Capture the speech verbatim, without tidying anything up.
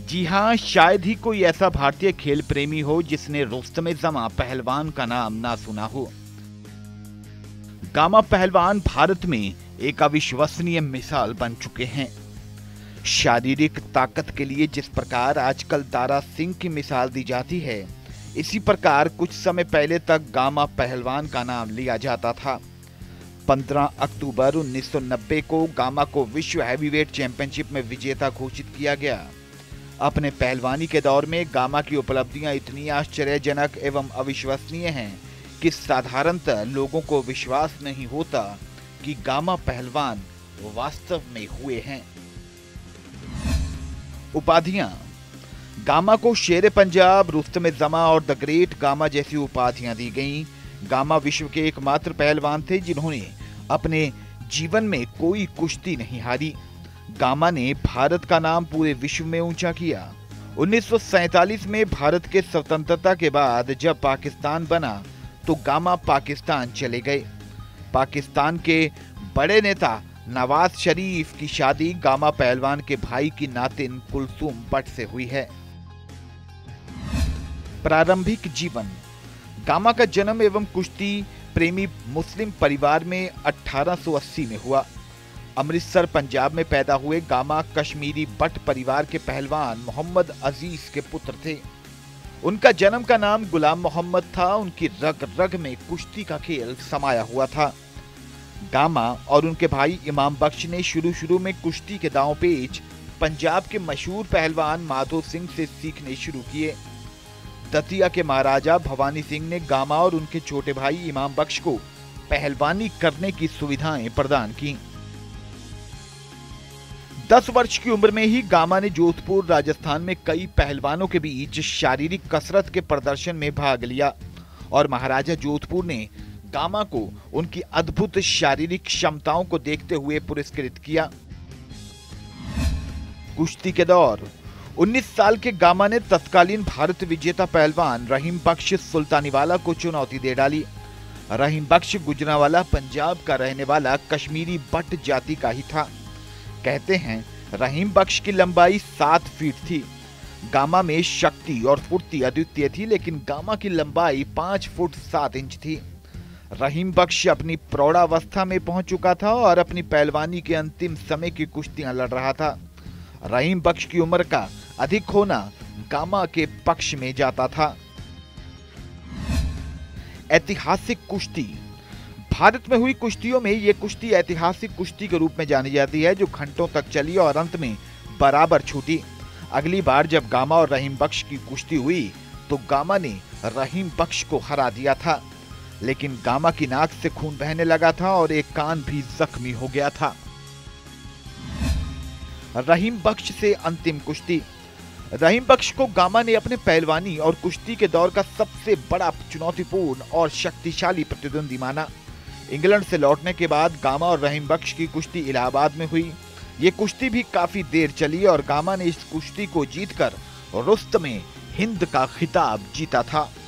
जी हाँ, शायद ही कोई ऐसा भारतीय खेल प्रेमी हो जिसने रुस्तम-ए-जमां पहलवान का नाम ना सुना हो। गामा पहलवान भारत में एक अविश्वसनीय मिसाल बन चुके हैं। शारीरिक ताकत के लिए जिस प्रकार आजकल दारा सिंह की मिसाल दी जाती है, इसी प्रकार कुछ समय पहले तक गामा पहलवान का नाम लिया जाता था। पंद्रह अक्टूबर उन्नीस सौ नब्बे को गामा को विश्व हैवीवेट चैंपियनशिप में विजेता घोषित किया गया। अपने पहलवानी के दौर में गामा की उपलब्धियां इतनी आश्चर्यजनक एवं अविश्वसनीय हैं कि साधारणतः लोगों को विश्वास नहीं होता कि गामा पहलवान वास्तव में हुए हैं। उपाधियां। गामा को शेर पंजाब, रुस्तम-ए-जमां और द ग्रेट गामा जैसी उपाधियां दी गईं। गामा विश्व के एकमात्र पहलवान थे जिन्होंने अपने जीवन में कोई कुश्ती नहीं हारी। गामा ने भारत का नाम पूरे विश्व में ऊंचा किया। उन्नीस सौ सैंतालीस में भारत के स्वतंत्रता के बाद जब पाकिस्तान बना तो गामा पाकिस्तान चले गए। पाकिस्तान के बड़े नेता नवाज शरीफ की शादी गामा पहलवान के भाई की नातिन कुलसूम बट से हुई है। प्रारंभिक जीवन। गामा का जन्म एवं कुश्ती प्रेमी मुस्लिम परिवार में अठारह सौ अस्सी में हुआ। अमृतसर पंजाब में पैदा हुए गामा कश्मीरी बट परिवार के पहलवान मोहम्मद अजीज के पुत्र थे। उनका जन्म का नाम गुलाम मोहम्मद था। उनकी रग रग में कुश्ती का खेल समाया हुआ था। गामा और उनके भाई इमाम बख्श ने शुरू शुरू में कुश्ती के दांव पेच पंजाब के मशहूर पहलवान माधो सिंह से सीखने शुरू किए। दतिया के महाराजा भवानी सिंह ने गामा और उनके छोटे भाई इमाम बख्श को पहलवानी करने की सुविधाएं प्रदान की। दस वर्ष की उम्र में ही गामा ने जोधपुर राजस्थान में कई पहलवानों के बीच शारीरिक कसरत के प्रदर्शन में भाग लिया और महाराजा जोधपुर ने गामा को उनकी अद्भुत शारीरिक क्षमताओं को देखते हुए पुरस्कृत किया। कुश्ती के दौर। उन्नीस साल के गामा ने तत्कालीन भारत विजेता पहलवान रहीम बख्श सुल्तानीवाला को चुनौती दे डाली। रहीम बख्श गुजरांवाला पंजाब का रहने वाला कश्मीरी बट जाति का ही था। कहते हैं रहीम बख्श की लंबाई सात फीट थी। गामा में शक्ति और फुर्ती अद्वितीय थी, लेकिन गामा की लंबाई पांच फुट सात इंच थी। रहीम बख्श अपनी प्रौढ़ावस्था में पहुंच चुका था और अपनी पहलवानी के अंतिम समय की कुश्तियां लड़ रहा था। रहीम बख्श की उम्र का अधिक होना गामा के पक्ष में जाता था। ऐतिहासिक कुश्ती। भारत में हुई कुश्तियों में ये कुश्ती ऐतिहासिक कुश्ती के रूप में जानी जाती है, जो घंटों तक चली और अंत में बराबर छूटी। अगली बार जब गामा और रहीम बख्श की कुश्ती हुई तो गामा ने रहीम बख्श को हरा दिया था, लेकिन गामा की नाक से खून बहने लगा था और एक कान भी जख्मी हो गया था। रहीम बख्श से अंतिम कुश्ती। रहीम बख्श को गामा ने अपने पहलवानी और कुश्ती के दौर का सबसे बड़ा चुनौतीपूर्ण और शक्तिशाली प्रतिद्वंदी माना। इंग्लैंड से लौटने के बाद गामा और रहीम बख्श की कुश्ती इलाहाबाद में हुई। ये कुश्ती भी काफी देर चली और गामा ने इस कुश्ती को जीतकर रुस्तमे हिंद का खिताब जीता था।